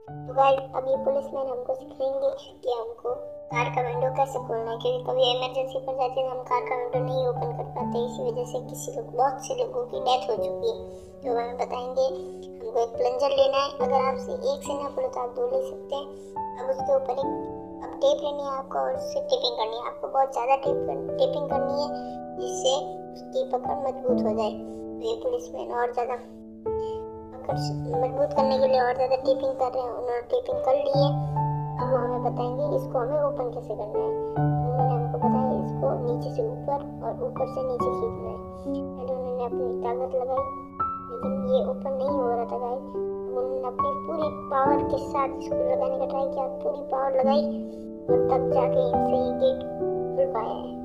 तो गाइस अभी पुलिसमैन हमको सिखाएंगे कि हमको कार का विंडो कैसे खोलना है, क्योंकि कभी इमरजेंसी पड़ जाती है तो हम कार का विंडो नहीं ओपन कर पाते। इसी वजह से बहुत से लोगों की डेथ हो चुकी है। तो हमें बताएंगे। हमको एक प्लंजर लेना है। अगर आपसे एक से ना पड़े तो आप 2 ले सकते हैं। अब उसके ऊपर अब टेप लेनी है आपको और उससे टेपिंग करनी है। आपको बहुत ज़्यादा टेपिंग करनी है जिससे उसकी पकड़ मजबूत हो जाए। तो ये पुलिसमैन और ज़्यादा मजबूत करने के लिए और ज़्यादा टेपिंग कर रहे हैं। उन्होंने टेपिंग कर ली है। अब वो हमें बताएंगे इसको हमें ओपन कैसे करना है। उन्होंने हमको बताया इसको नीचे से ऊपर और ऊपर से नीचे खींचना है। पहले उन्होंने अपनी ताकत लगाई लेकिन ये ओपन नहीं हो रहा था गाइस। उन्होंने अपनी पूरी पावर के साथ इसको लगाने का ट्राई किया, पूरी पावर लगाई और तब जाके इनसे ये गेट खुल पाया है।